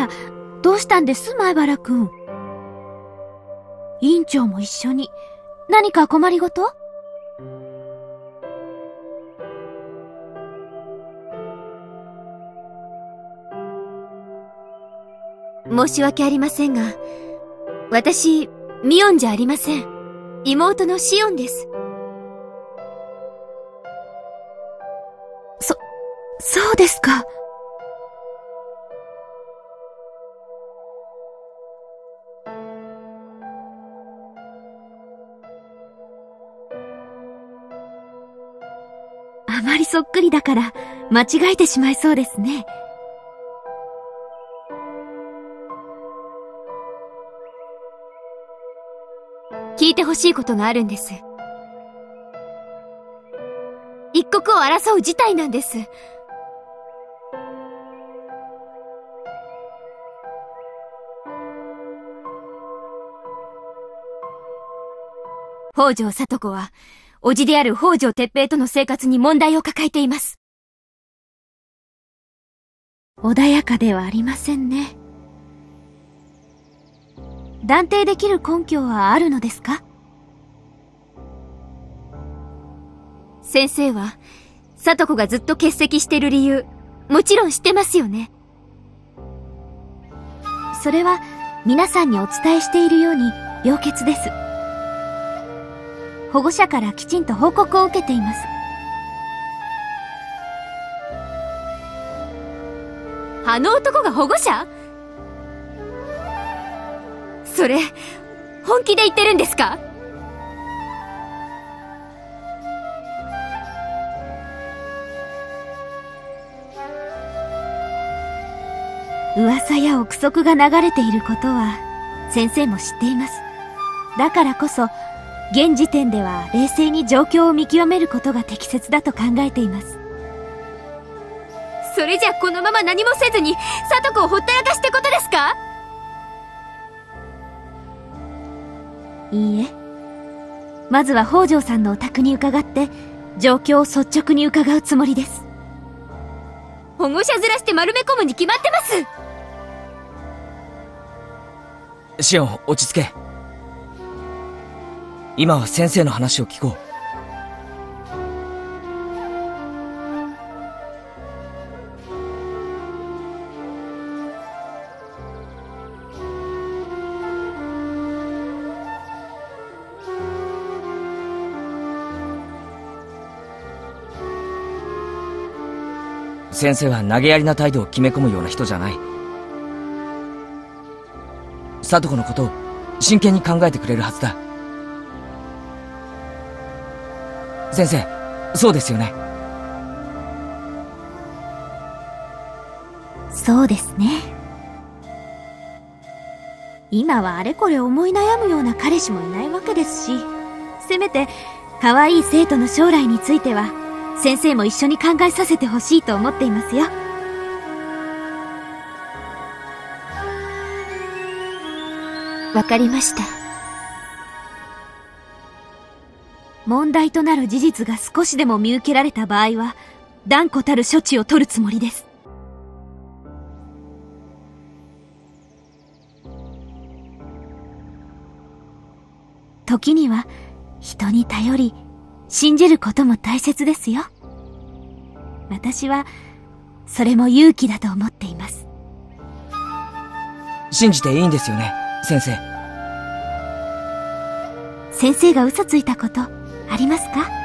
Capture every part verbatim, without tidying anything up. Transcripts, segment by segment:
ら、どうしたんです前原くん。委員長も一緒に。何か困りごと？ 申し訳ありませんが、私、ミオンじゃありません。妹のシオンです。 そ、そうですか。あまりそっくりだから間違えてしまいそうですね。 聞いてほしいことがあるんです。一刻を争う事態なんです。北条聡子は、叔父である北条哲平との生活に問題を抱えています。 穏やかではありませんね。断定できる根拠はあるのですか？ 先生は、聡子がずっと欠席している理由、もちろん知ってますよね。 それは皆さんにお伝えしているように病欠です。保護者からきちんと報告を受けています。 あの男が保護者？それ、本気で言ってるんですか？ 噂や憶測が流れていることは先生も知っています。だからこそ現時点では冷静に状況を見極めることが適切だと考えています。 それじゃこのまま何もせずに聡子をほったらかしてことですか？ いいえ。まずは北条さんのお宅に伺って状況を率直に伺うつもりです。 保護者ずらして丸め込むに決まってます。 シオン、落ち着け。今は先生の話を聞こう。先生は投げやりな態度を決め込むような人じゃない。聡子のことを真剣に考えてくれるはずだ。先生、そうですよね。 そうですね。今はあれこれ思い悩むような彼氏もいないわけですし、せめて可愛い生徒の将来については先生も一緒に考えさせてほしいと思っていますよ。 わかりました。 問題となる事実が少しでも見受けられた場合は断固たる処置を取るつもりです。時には人に頼り信じることも大切ですよ。私はそれも勇気だと思っています。 信じていいんですよね、先生。 先生が嘘ついたことありますか？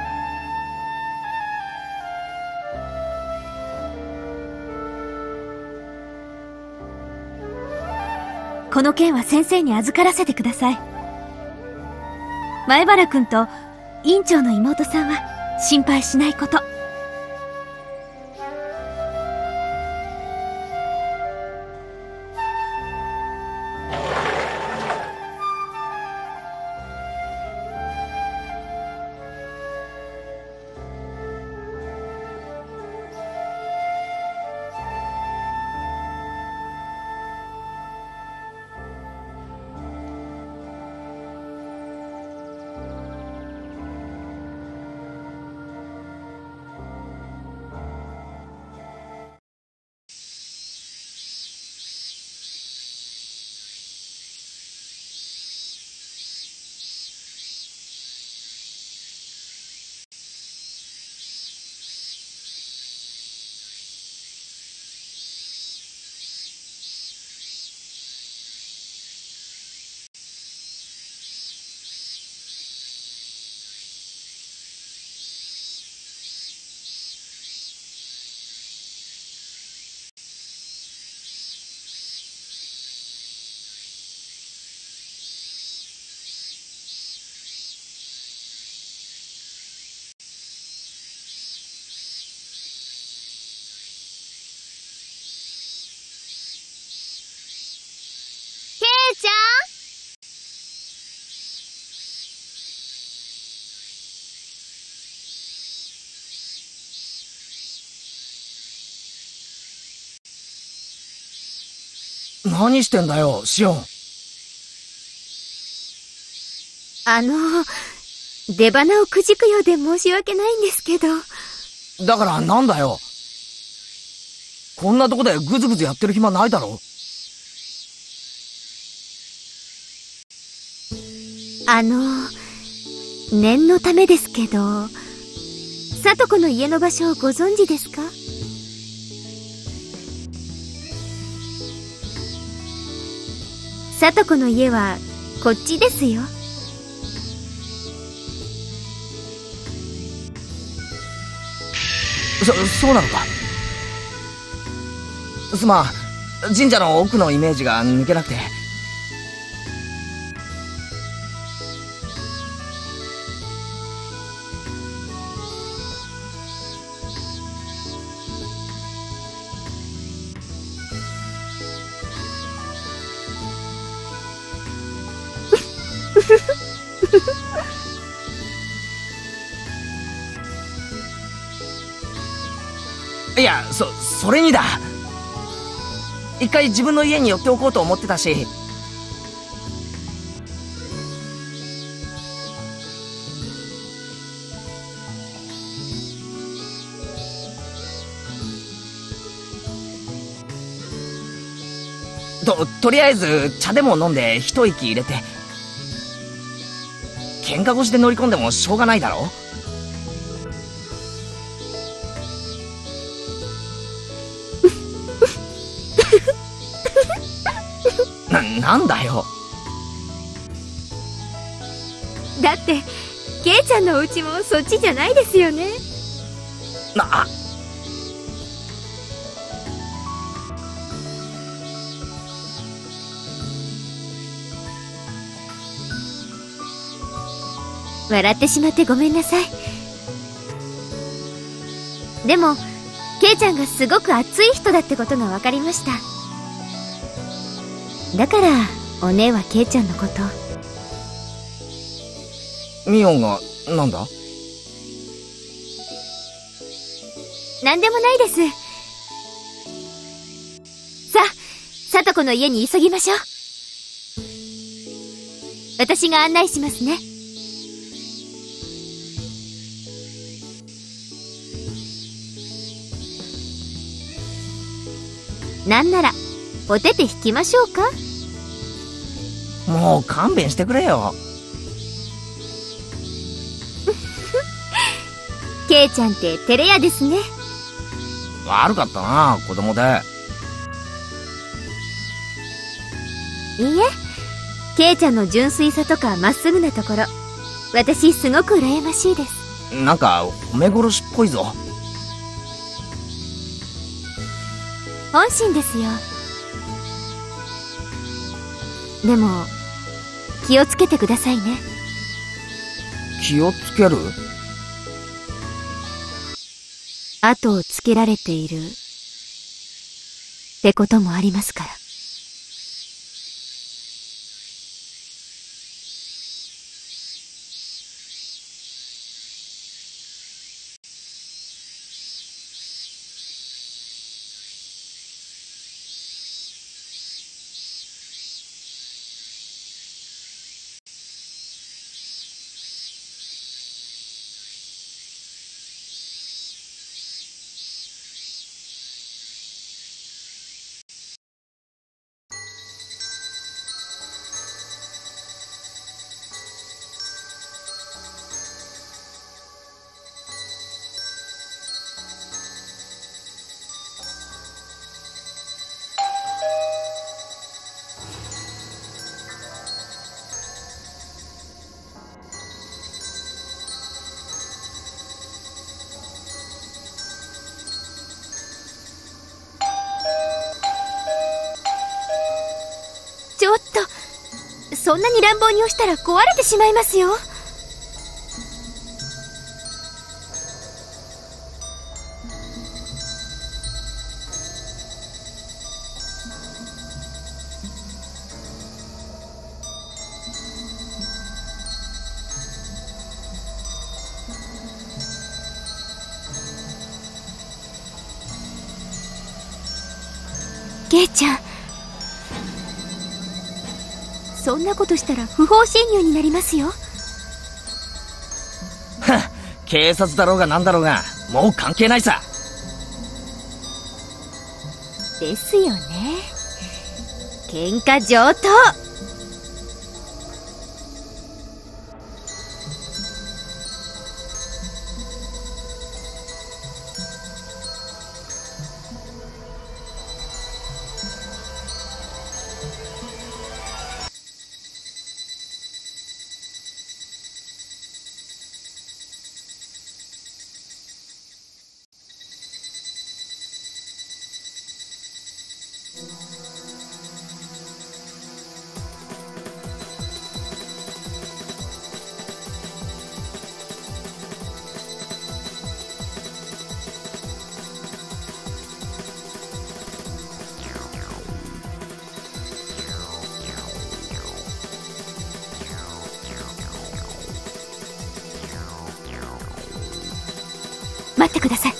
この件は先生に預からせてください。前原君と委員長の妹さんは心配しないこと。 ちゃん。 何してんだよ、シオン。 あの、出花をくじくようで申し訳ないんですけど。 だからなんだよ。こんなとこでグズグズやってる暇ないだろ。 あの、念のためですけど、聡子の家の場所をご存知ですか？聡子の家はこっちですよ。 そ、そうなのか。すまん、神社の奥のイメージが抜けなくて。いや、そ、それにだ。一回自分の家に寄っておこうと思ってたし。と、とりあえず茶でも飲んで一息入れて。喧嘩腰で乗り込んでもしょうがないだろ。な、なんだよ。 だって、ケイちゃんのお家もそっちじゃないですよね。 な、 笑ってしまってごめんなさい。でも、ケイちゃんがすごく熱い人だってことが分かりました。だから、お姉はケイちゃんのこと。 ミオンが、なんだ？ なんでもないです。さあ、聡子の家に急ぎましょう。私が案内しますね。なんなら、お手手引きましょうか？ もう勘弁してくれよ。 ケイちゃんって照れ屋ですね。 悪かったな、子供で。 いいえ、ケイちゃんの純粋さとかまっすぐなところ、私すごく羨ましいです。 なんか褒め殺しっぽいぞ。 本心ですよ。でも、気をつけてくださいね。 気をつける？ 後をつけられているってこともありますから。ちょっと、そんなに乱暴に押したら壊れてしまいますよ。 ケイちゃん。そんなことしたら不法侵入になりますよ。 はっ、警察だろうがなんだろうがもう関係ないさ。 ですよね。喧嘩上等。待ってください。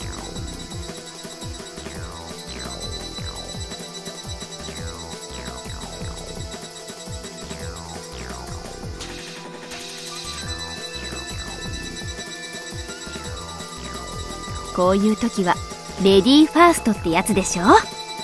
こういう時はレディーファーストってやつでしょ。 は？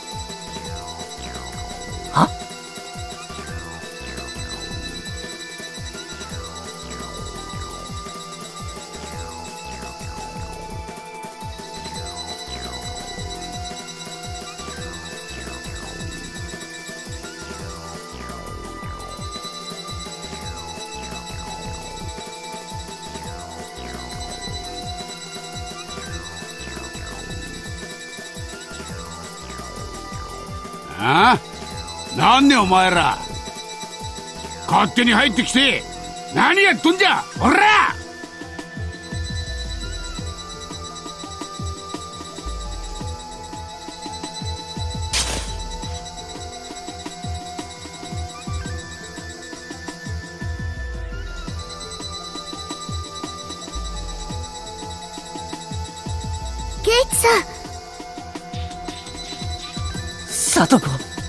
ああ？なんでお前ら勝手に入ってきて何やっとんじゃ、ほら！ ケイチさん。 サトコ。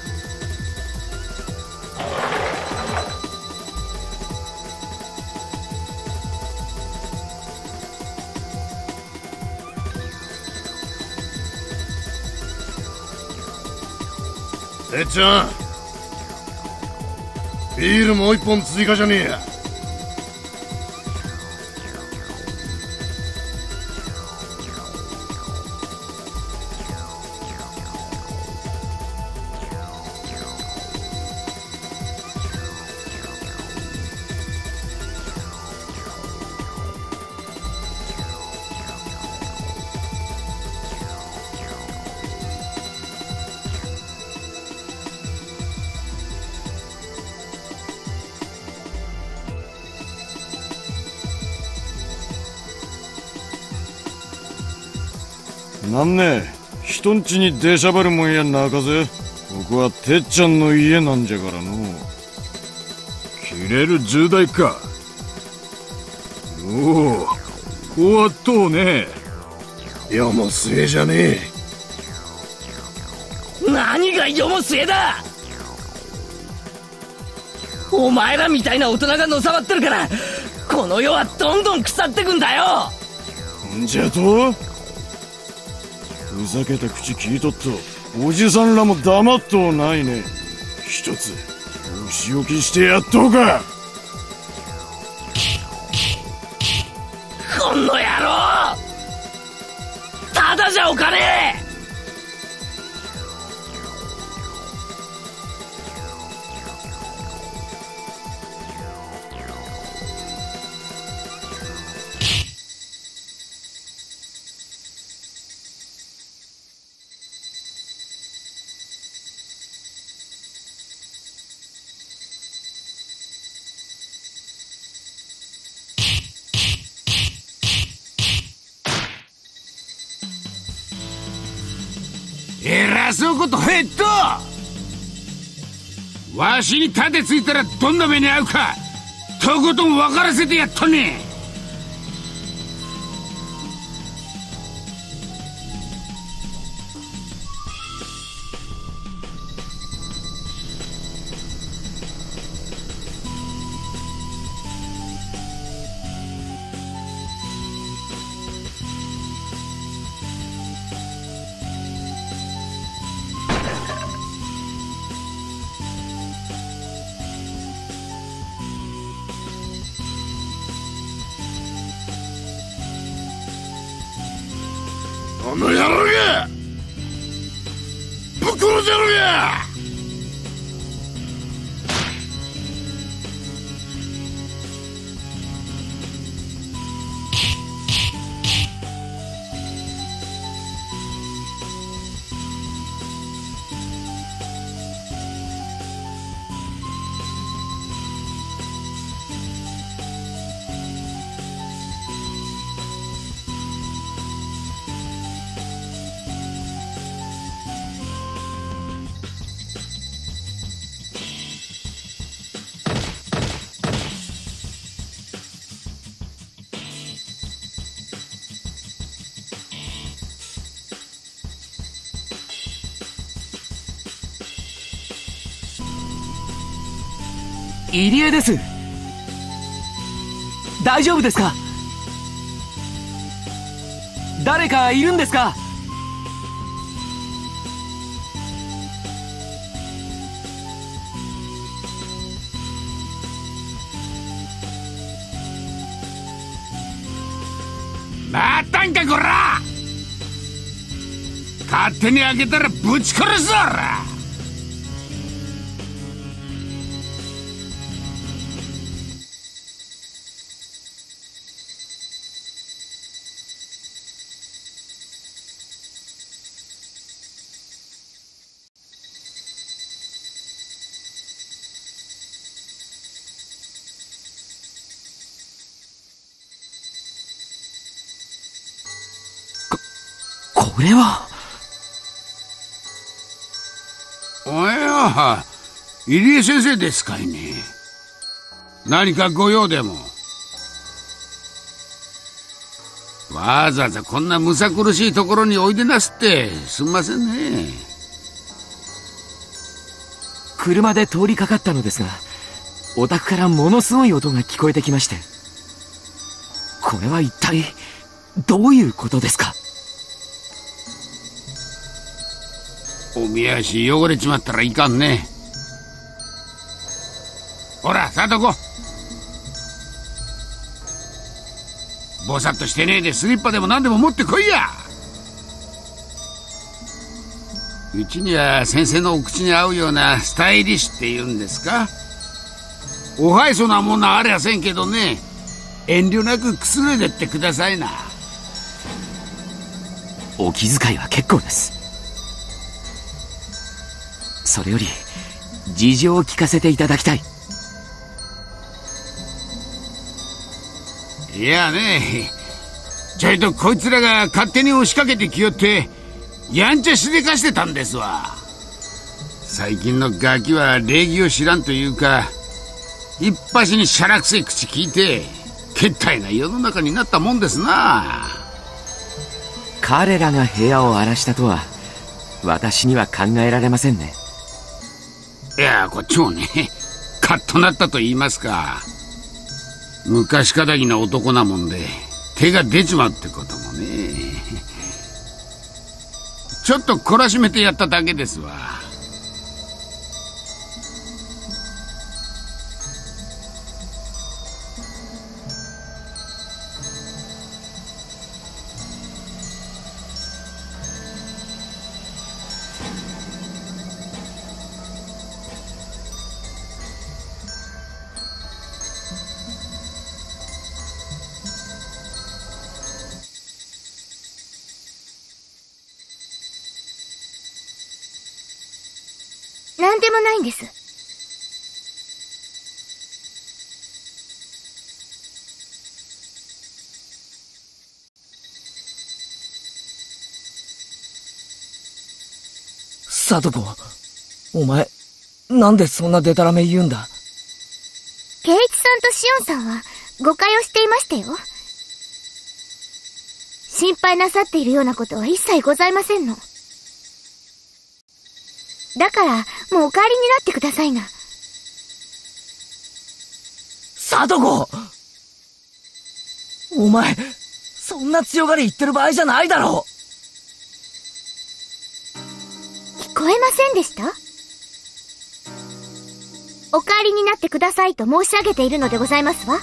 てっちゃん、ビールもう一本追加じゃねえや。 なんねえ、人んちに出しゃばるもんやなかぜ。ここはてっちゃんの家なんじゃからの。 切れる重大か。おお、こわっとうね。 世も末じゃねえ。何が世も末だ。お前らみたいな大人がのさばってるからこの世はどんどん腐ってくんだよ。 んじゃと？ふざけた口聞いとっとおじさんらも黙っとうないね。一つお仕置きしてやっとうか。 この野郎、ただじゃおかねえ。 偉そうことへっと。わしに盾ついたらどんな目に遭うかとことん分からせてやっとね。 この野郎がぶっ殺してやるが。 入江です。大丈夫ですか？誰かいるんですか？ なったんかこら！勝手に開けたらぶち殺すぞおら！ これは。 おや、入江先生ですかいね。何かご用でも。わざわざこんなむさ苦しいところにおいでなすってすんませんね。 車で通りかかったのですが、お宅からものすごい音が聞こえてきまして、これは一体どういうことですか？ おみ足汚れちまったらいかんね。ほら、さあどこ。ぼさっとしてねえでスリッパでも何でも持ってこいや。うちには先生のお口に合うようなスタイリッシュって言うんですか。おはいそなものありゃせんけどね、遠慮なくくつろいでってくださいな。 お気遣いは結構です。それより事情を聞かせていただきたい。 いやね、ちょいとこいつらが勝手に押しかけてきよってやんちゃしでかしてたんですわ。最近のガキは礼儀を知らんというか、一発にしゃらくせえ口聞いてけったいな世の中になったもんですな。 彼らが部屋を荒らしたとは私には考えられませんね。 いや、こっちもね、カッとなったと言いますか、昔かだぎな男なもんで手が出ちまうってこともね。ちょっと懲らしめてやっただけですわ。 なんでもないんです。 聡子、お前なんでそんなデタラメ言うんだ？ 圭一さんとシオンさんは誤解をしていましたよ。心配なさっているようなことは一切ございませんの。だから、もうお帰りになってくださいな。 聡子！お前、そんな強がり言ってる場合じゃないだろう！ 聞こえませんでした？お帰りになってくださいと申し上げているのでございますわ。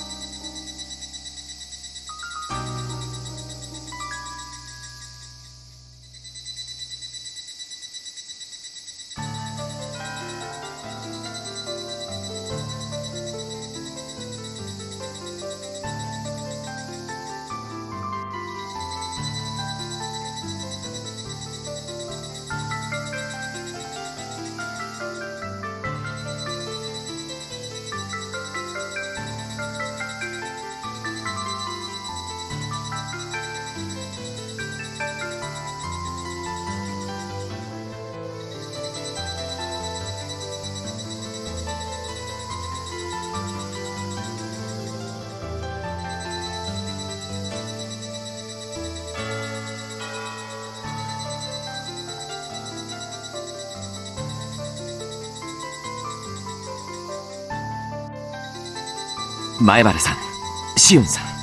前原さん、シオンさん、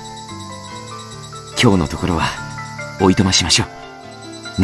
今日のところはおいとましましょうね。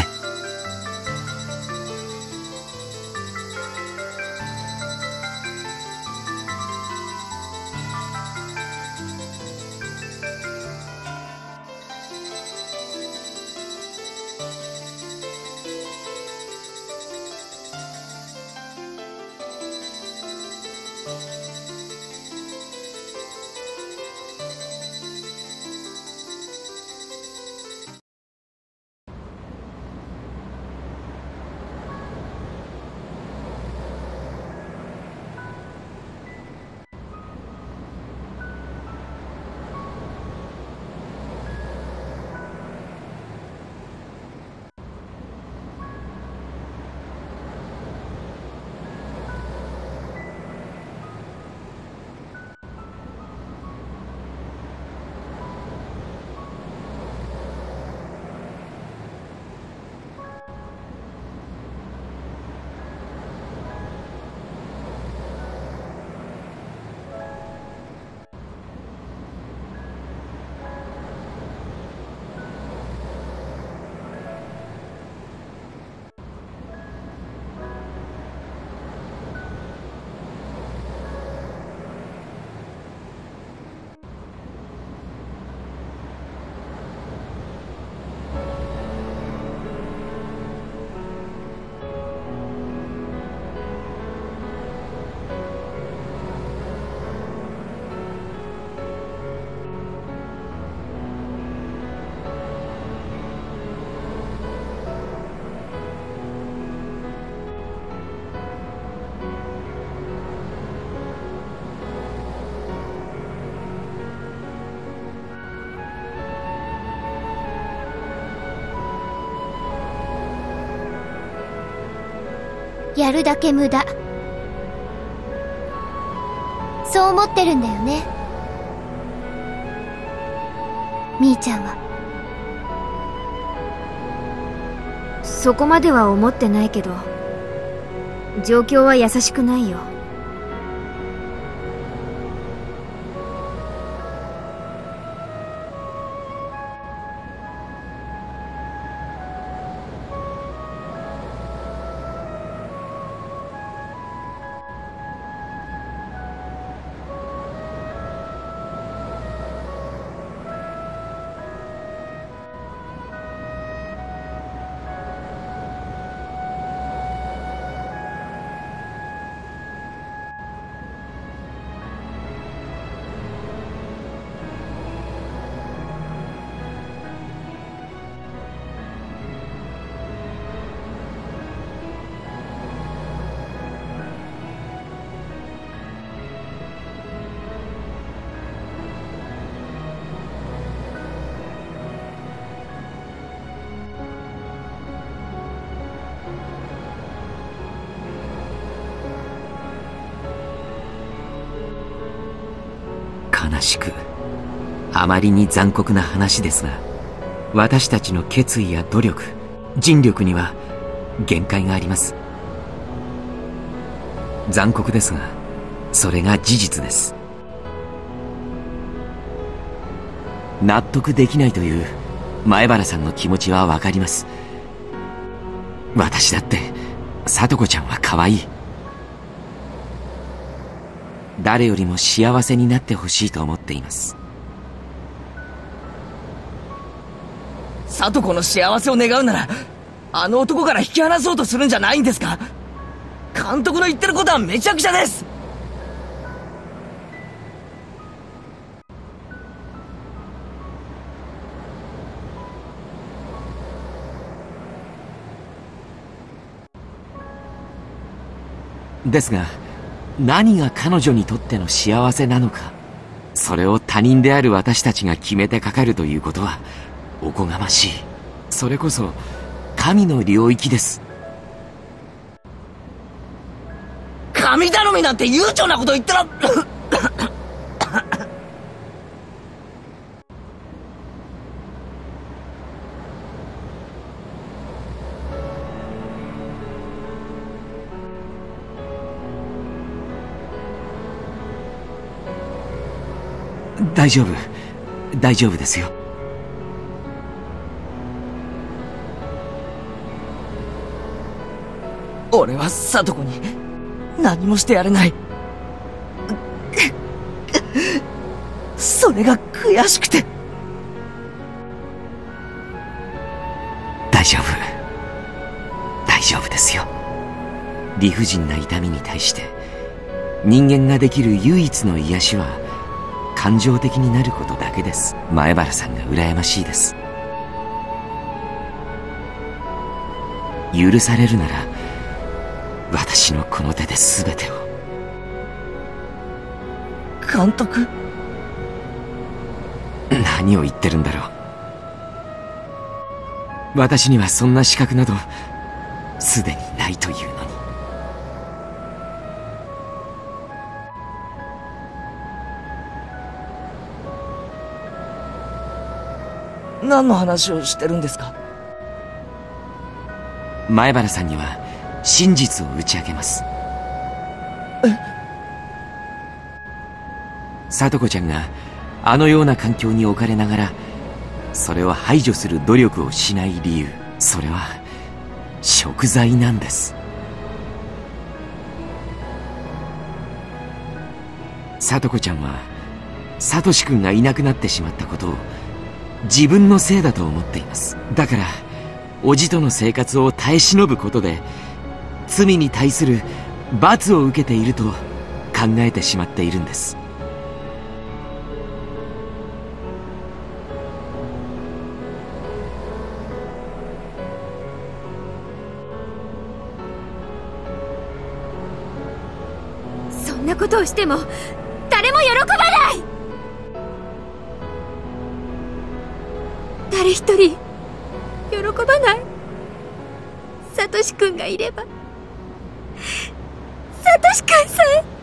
やるだけ無駄。そう思ってるんだよね、みーちゃんは。 そこまでは思ってないけど、状況は優しくないよ。 悲しく、あまりに残酷な話ですが、私たちの決意や努力、尽力には限界があります。残酷ですが、それが事実です。納得できないという前原さんの気持ちはわかります。私だって聡子ちゃんは可愛い。誰よりも幸せになってほしいと思っています。 聡子の幸せを願うなら、あの男から引き離そうとするんじゃないんですか？監督の言ってることはめちゃくちゃです。 ですが、何が彼女にとっての幸せなのか、それを他人である私たちが決めてかかるということはおこがましい。それこそ神の領域です。 神頼みなんて悠長なこと言ったら大丈夫大丈夫ですよ。 俺は聡子に何もしてやれない。それが悔しくて。 大丈夫大丈夫ですよ。理不尽な痛みに対して人間ができる唯一の癒しは感情的になることだけです。前原さんが羨ましいです。許されるなら私のこの手で全てを。 監督？ 何を言ってるんだろう。私にはそんな資格などすでにないというのに。 何の話をしてるんですか？ 前原さんには真実を打ち明けます。 え？ 聡子ちゃんがあのような環境に置かれながらそれを排除する努力をしない理由、それは贖罪なんです。聡子ちゃんは聡くんがいなくなってしまったことを自分のせいだと思っています。だから叔父との生活を耐え忍ぶことで罪に対する罰を受けていると考えてしまっているんです。 そんなことをしても誰も喜ばない。誰一人喜ばない。サトシ君がいれば、サトシ君さえ